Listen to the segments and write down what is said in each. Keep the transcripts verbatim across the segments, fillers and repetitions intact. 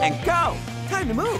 and go. Time to move.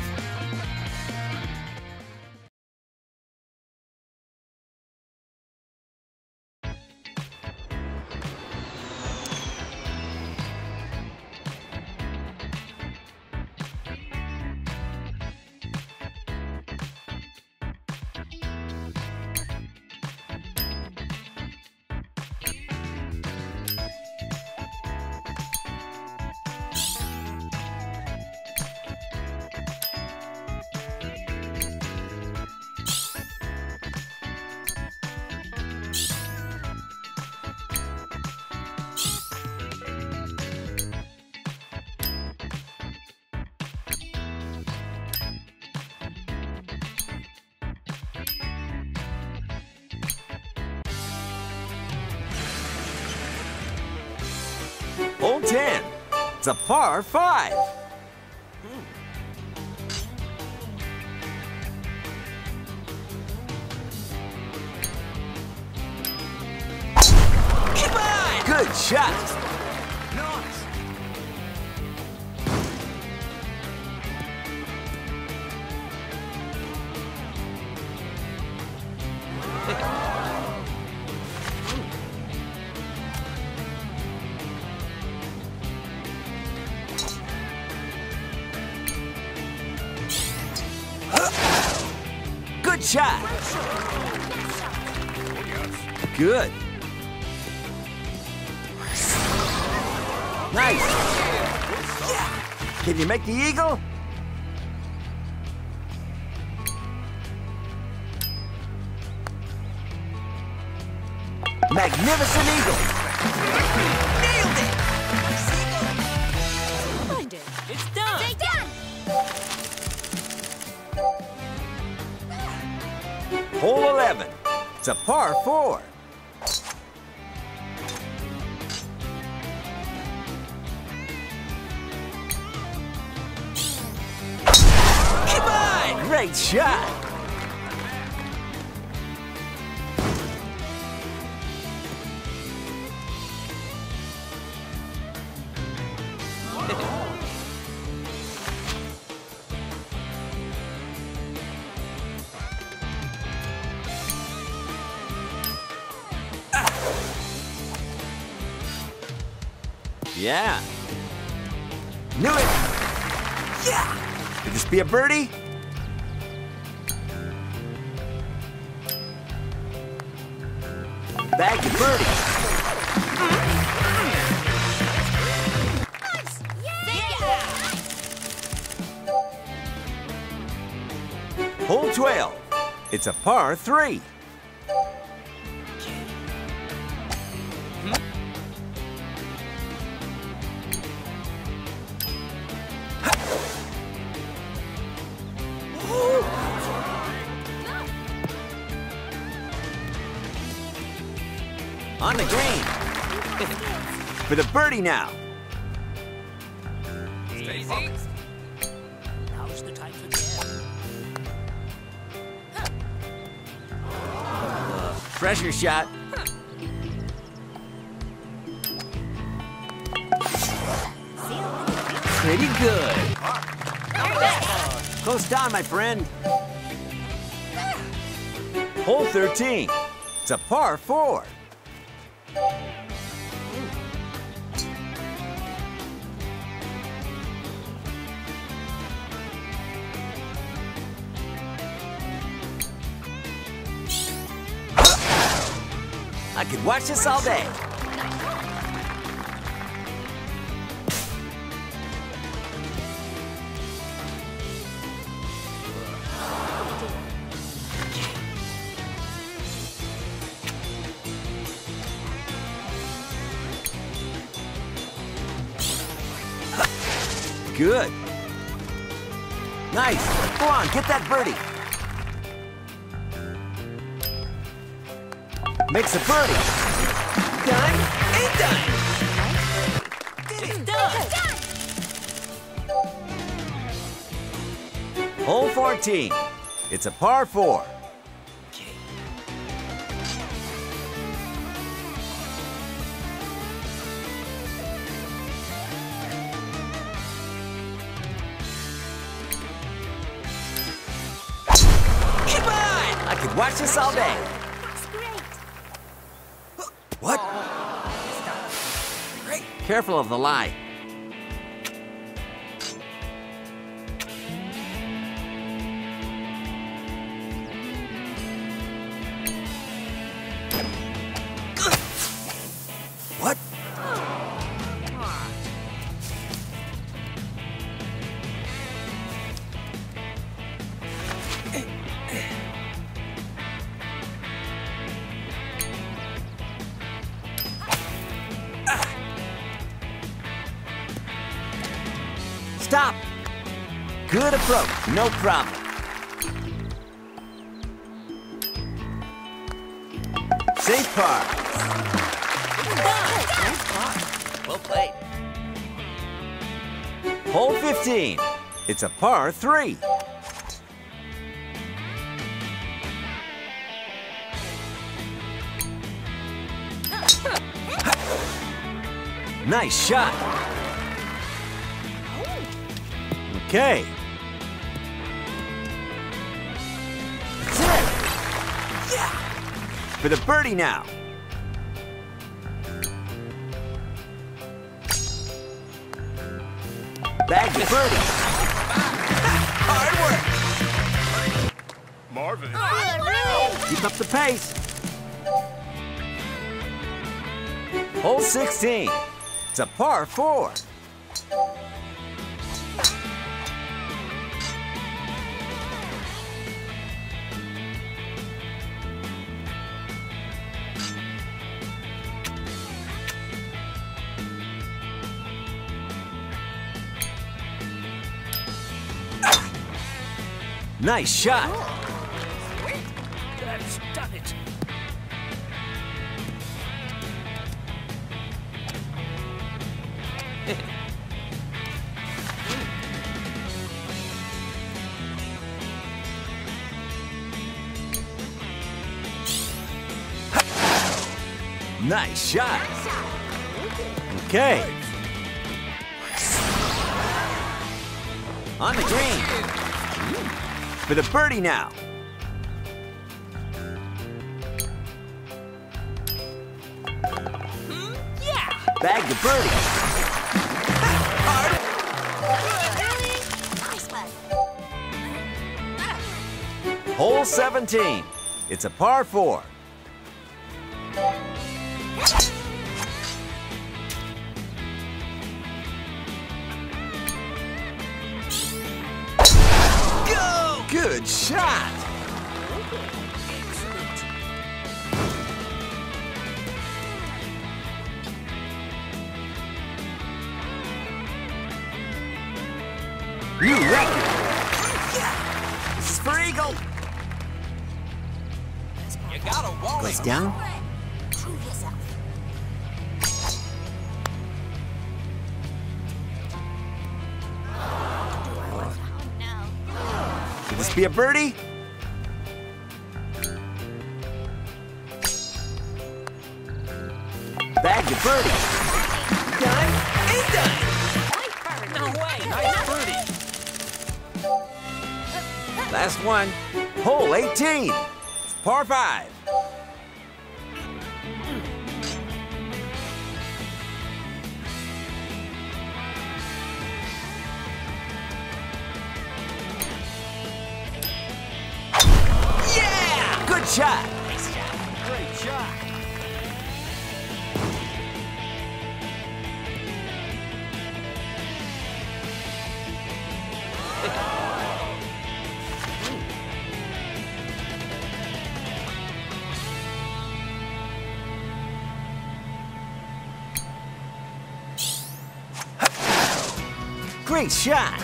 Hole ten. It's a par five. Come on! Good shot. Nice. Good shot. Good. Nice. Can you make the eagle? Magnificent eagle. Nailed it. Find it. It's done. Stay done. Hole eleven. It's a par four. Come on! Great shot. Yeah. Knew it. Yeah. Could this be a birdie? Bag the birdie. Nice. Yeah. Hole twelve. It's a par three. On the green. For the birdie now. Stay focused. Now's the time for the Uh, pressure shot. Pretty good. Close down, my friend. Hole thirteen. It's a par four. I could watch this all day. Good. Nice. Go on, get that birdie. Makes a birdie. Done and done. Done. Hole fourteen. It's a par four. Watch this all day. Looks great. What? Great. Careful of the lie. What? Stop! Good approach, no problem. Safe par. Well played. Hole fifteen. It's a par three. Nice shot. Okay. That's it. Yeah. For the birdie now. Bag the birdie. Hard work. Marvin. Oh, really? Keep up the pace. Hole sixteen. It's a par four. Nice shot. Sweet. That's done it. Nice shot. Okay. On the green. For the birdie now. Yeah. Bag the birdie. Nice one. Hole seventeen. It's a par four. Go! Good shot. Excellent. New record. This is for Eagle. You gotta walk Goes it. down. Prove yourself. Oh, no. Could this be a birdie? Bag the birdie. Done. Ain't done. No way. Nice birdie. Last one. Hole eighteen. It's par five. Yeah! Good shot. Nice shot. Great shot. Great shot.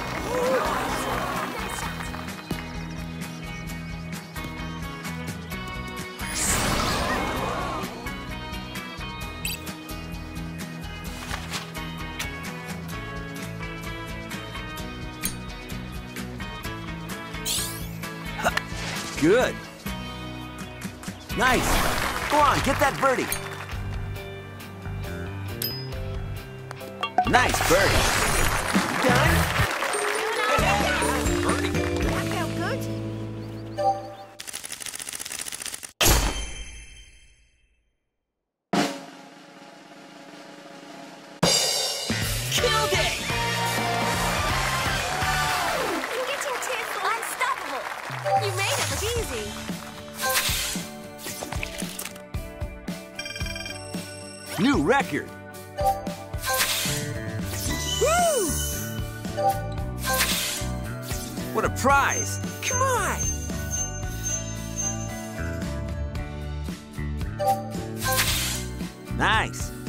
Good. Nice. Go on, get that birdie. Nice birdie. Done? Birdie. That felt good. Kill day! Get your tits unstoppable. You made it look easy. New record! Woo! What a prize! Come on! Nice!